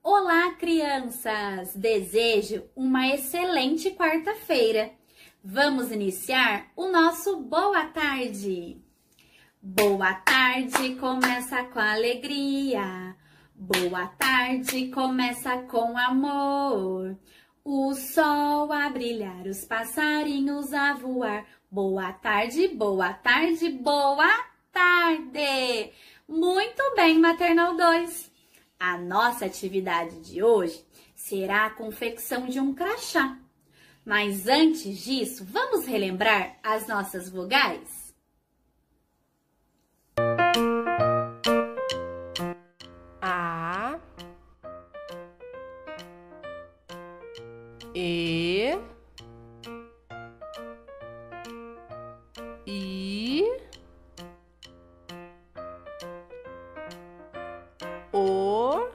Olá, crianças! Desejo uma excelente quarta-feira. Vamos iniciar o nosso Boa Tarde. Boa tarde começa com alegria. Boa tarde começa com amor. O sol a brilhar, os passarinhos a voar. Boa tarde, boa tarde, boa tarde! Muito bem, Maternal 2! A nossa atividade de hoje será a confecção de um crachá. Mas antes disso, vamos relembrar as nossas vogais? A, E, I, O,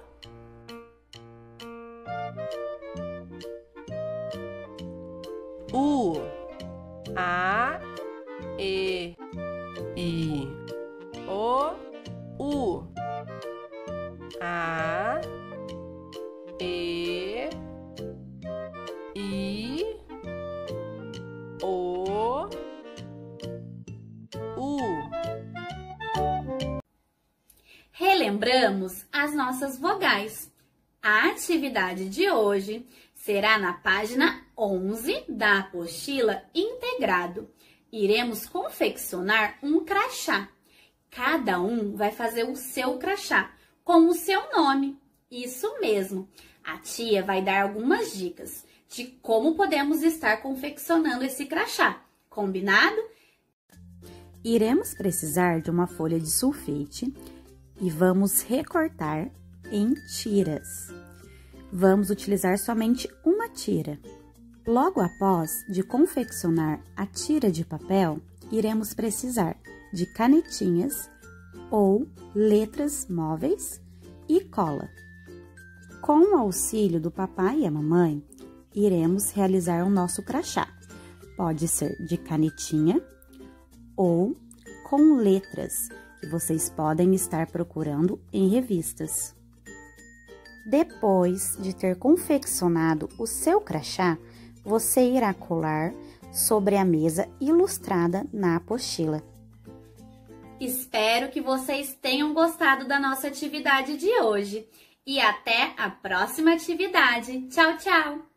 U, A, E, I, O, U, A, E, I, O, U. Relembramos as nossas vogais. A atividade de hoje será na página 11 da apostila Integrado. Iremos confeccionar um crachá. Cada um vai fazer o seu crachá com o seu nome. Isso mesmo. A tia vai dar algumas dicas de como podemos estar confeccionando esse crachá. Combinado? Iremos precisar de uma folha de sulfite e vamos recortar em tiras. Vamos utilizar somente uma tira. Logo após de confeccionar a tira de papel, iremos precisar de canetinhas ou letras móveis e cola. Com o auxílio do papai e a mamãe, iremos realizar o nosso crachá. Pode ser de canetinha ou com letras que vocês podem estar procurando em revistas. Depois de ter confeccionado o seu crachá, você irá colar sobre a mesa ilustrada na apostila. Espero que vocês tenham gostado da nossa atividade de hoje. E até a próxima atividade. Tchau, tchau!